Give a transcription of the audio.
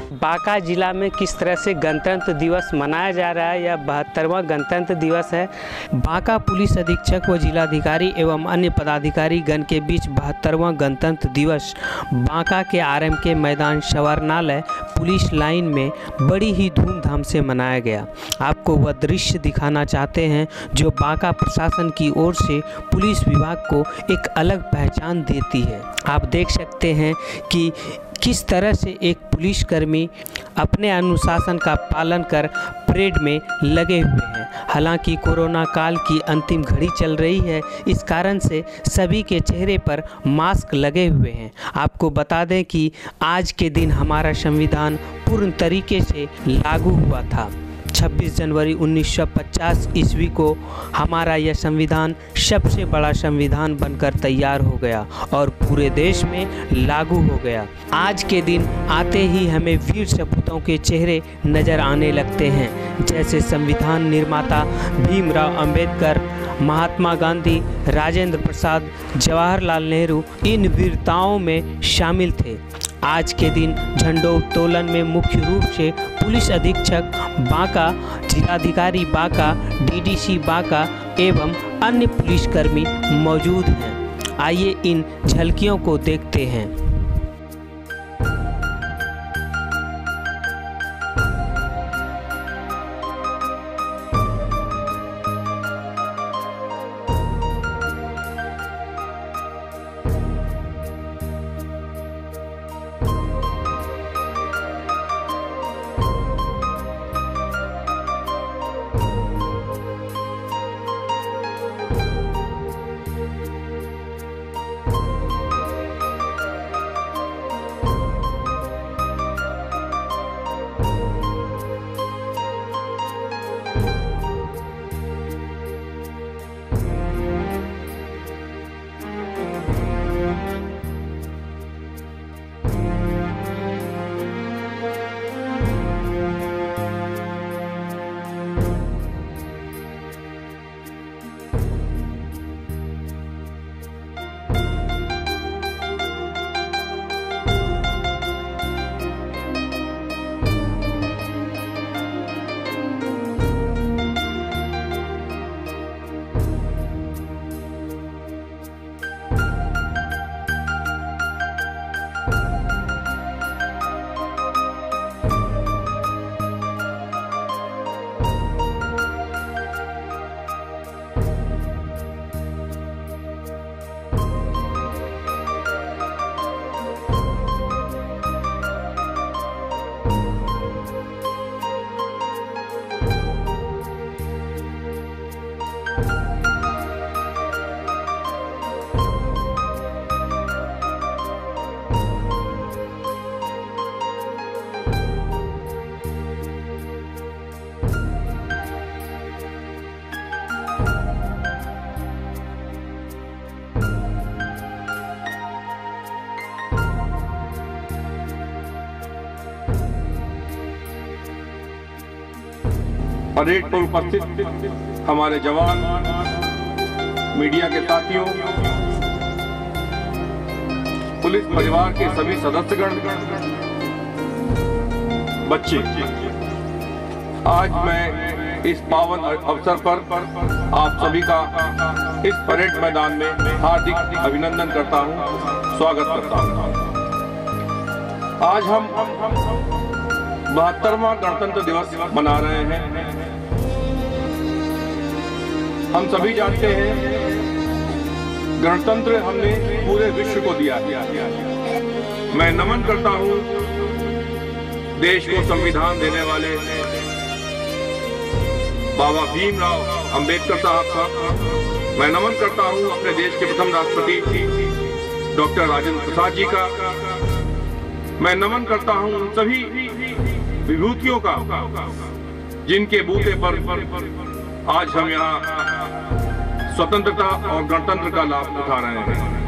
बांका जिला में किस तरह से गणतंत्र दिवस मनाया जा रहा है। यह 72वां गणतंत्र दिवस है। बांका पुलिस अधीक्षक व जिलाधिकारी एवं अन्य पदाधिकारी गण के बीच 72वां गणतंत्र दिवस बांका के आरएमके मैदान संवरणालय पुलिस लाइन में बड़ी ही धूमधाम से मनाया गया। आपको वह दृश्य दिखाना चाहते हैं जो बांका प्रशासन की ओर से पुलिस विभाग को एक अलग पहचान देती है। आप देख सकते हैं कि किस तरह से एक पुलिसकर्मी अपने अनुशासन का पालन कर परेड में लगे हुए हैं। हालांकि कोरोना काल की अंतिम घड़ी चल रही है, इस कारण से सभी के चेहरे पर मास्क लगे हुए हैं। आपको बता दें कि आज के दिन हमारा संविधान पूर्ण तरीके से लागू हुआ था। 26 जनवरी 1950 ईस्वी को हमारा यह संविधान सबसे बड़ा संविधान बनकर तैयार हो गया और पूरे देश में लागू हो गया। आज के दिन आते ही हमें वीर सपूतों के चेहरे नजर आने लगते हैं, जैसे संविधान निर्माता भीमराव अंबेडकर, महात्मा गांधी, राजेंद्र प्रसाद, जवाहरलाल नेहरू इन वीरताओं में शामिल थे। आज के दिन झंडोत्तोलन में मुख्य रूप से पुलिस अधीक्षक बांका, जिलाधिकारी बांका, डीडीसी बांका एवं अन्य पुलिसकर्मी मौजूद हैं। आइए इन झलकियों को देखते हैं। परेड पर उपस्थित हमारे जवान, मीडिया के साथियों, पुलिस परिवार के सभी सदस्यगण, बच्चे, आज मैं इस पावन अवसर पर आप सभी का इस परेड मैदान में हार्दिक अभिनंदन करता हूं, स्वागत करता हूं। आज हम 72वां गणतंत्र दिवस मना रहे हैं। हम सभी जानते हैं गणतंत्र हमने पूरे विश्व को दिया। मैं नमन करता हूं देश को संविधान देने वाले बाबा भीमराव अंबेडकर साहब का। मैं नमन करता हूं अपने देश के प्रथम राष्ट्रपति डॉक्टर राजेंद्र प्रसाद जी का। मैं नमन करता हूं उन सभी विभूतियों का जिनके बूते पर आज हम यहाँ स्वतंत्रता और गणतंत्र का लाभ उठा रहे हैं।